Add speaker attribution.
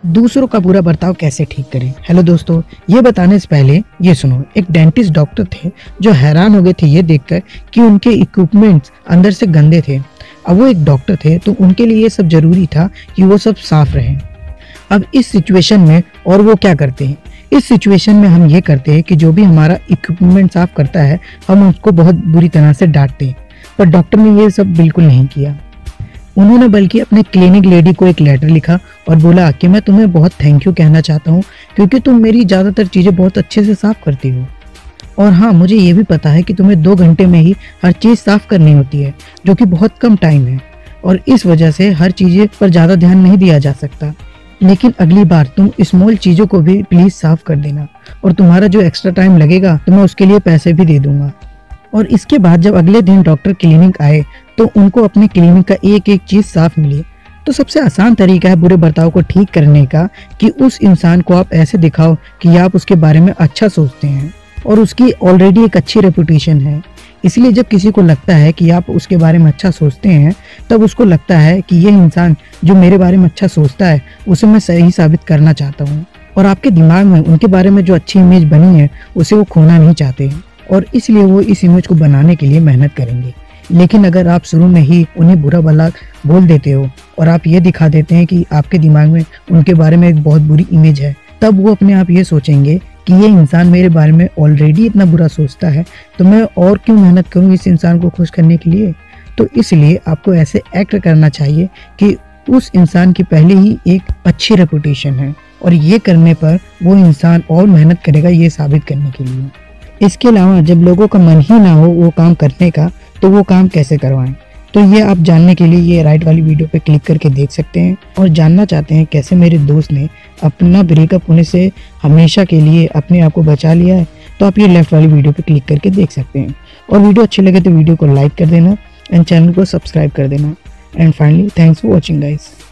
Speaker 1: दूसरों का बुरा बर्ताव कैसे ठीक करें। हेलो दोस्तों, ये बताने से पहले ये सुनो। एक डेंटिस्ट डॉक्टर थे जो हैरान हो गए थे ये देखकर कि उनके इक्विपमेंट्स अंदर से गंदे थे। अब वो एक डॉक्टर थे तो उनके लिए ये सब जरूरी था कि वो सब साफ रहे। अब इस सिचुएशन में और वो क्या करते हैं, इस सिचुएशन में हम ये करते हैं कि जो भी हमारा इक्विपमेंट साफ करता है हम उसको बहुत बुरी तरह से डांटते हैं। पर डॉक्टर ने ये सब बिल्कुल नहीं किया। उन्होंने बल्कि अपने क्लिनिक लेडी को एक लेटर लिखा और बोला कि मैं तुम्हें बहुत थैंक यू कहना चाहता हूँ क्योंकि तुम मेरी ज़्यादातर चीज़ें बहुत अच्छे से साफ करती हो। और हाँ, मुझे ये भी पता है कि तुम्हें 2 घंटे में ही हर चीज़ साफ करनी होती है, जो कि बहुत कम टाइम है और इस वजह से हर चीज़ें पर ज़्यादा ध्यान नहीं दिया जा सकता। लेकिन अगली बार तुम स्मॉल चीज़ों को भी प्लीज़ साफ कर देना और तुम्हारा जो एक्स्ट्रा टाइम लगेगा तो मैं उसके लिए पैसे भी दे दूंगा। और इसके बाद जब अगले दिन डॉक्टर क्लिनिक आए तो उनको अपने क्लिनिक का एक एक चीज़ साफ मिली। तो सबसे आसान तरीका है बुरे बर्ताव को ठीक करने का कि उस इंसान को आप ऐसे दिखाओ कि आप उसके बारे में अच्छा सोचते हैं और उसकी ऑलरेडी एक अच्छी रेपुटेशन है। इसलिए जब किसी को लगता है कि आप उसके बारे में अच्छा सोचते हैं तब उसको लगता है कि ये इंसान जो मेरे बारे में अच्छा सोचता है उसे मैं सही साबित करना चाहता हूँ और आपके दिमाग में उनके बारे में जो अच्छी इमेज बनी है उसे वो खोना नहीं चाहते हैं और इसलिए वो इस इमेज को बनाने के लिए मेहनत करेंगे। लेकिन अगर आप शुरू में ही उन्हें बुरा भला बोल देते हो और आप ये दिखा देते हैं कि आपके दिमाग में उनके बारे में एक बहुत बुरी इमेज है, तब वो अपने आप ये सोचेंगे कि ये इंसान मेरे बारे में ऑलरेडी इतना बुरा सोचता है तो मैं और क्यों मेहनत करूँ इस इंसान को खुश करने के लिए। तो इसलिए आपको ऐसे एक्ट करना चाहिए कि उस इंसान की पहले ही एक अच्छी रेपुटेशन है और ये करने पर वो इंसान और मेहनत करेगा ये साबित करने के लिए। इसके अलावा जब लोगों का मन ही ना हो वो काम करने का तो वो काम कैसे करवाएं, तो ये आप जानने के लिए ये राइट वाली वीडियो पे क्लिक करके देख सकते हैं। और जानना चाहते हैं कैसे मेरे दोस्त ने अपना ब्रेकअप होने से हमेशा के लिए अपने आप को बचा लिया है, तो आप ये लेफ्ट वाली वीडियो पे क्लिक करके देख सकते हैं। और वीडियो अच्छी लगे तो वीडियो को लाइक कर देना एंड चैनल को सब्सक्राइब कर देना। And finally thanks for watching guys.